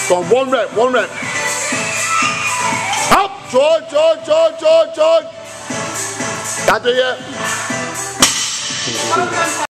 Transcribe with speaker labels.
Speaker 1: Go on, one rep. Up, joy. That do you?